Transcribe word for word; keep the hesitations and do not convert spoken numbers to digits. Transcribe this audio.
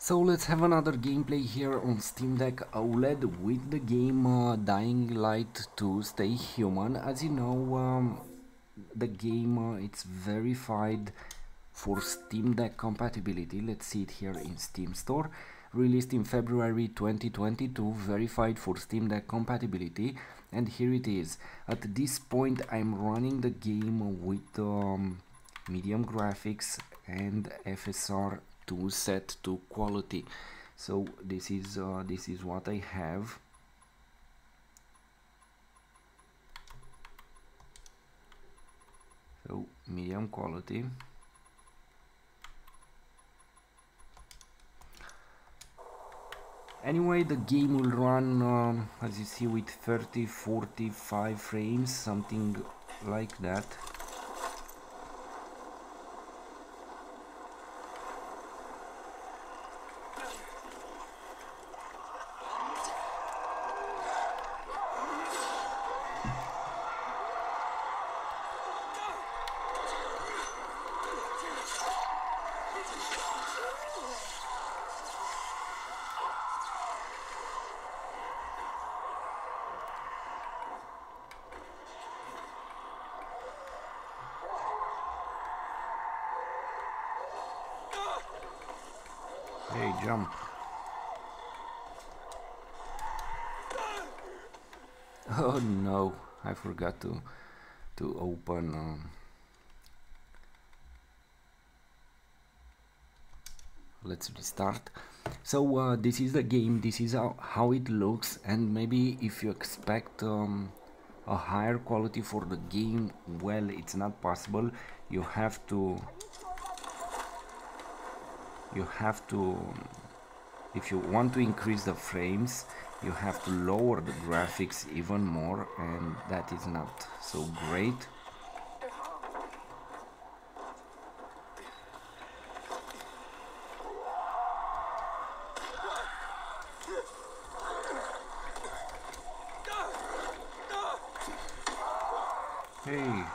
So let's have another gameplay here on Steam Deck OLED with the game uh, Dying Light two Stay Human. As you know, um, the game uh, it's verified for Steam Deck compatibility. Let's see it here in Steam Store. Released in February twenty twenty-two, verified for Steam Deck compatibility, and here it is. At this point I'm running the game with um, medium graphics and F S R two set to quality. So this is uh, this is what I have. So medium quality. Anyway, the game will run um, as you see with thirty forty-five frames, something like that. Hey, jump. Oh no, I forgot to to open um, let's restart. So uh, this is the game, this is how, how it looks, and maybe if you expect um, a higher quality for the game, well, it's not possible. You have to you have to if you want to increase the frames, you have to lower the graphics even more, and that is not so great. Hey.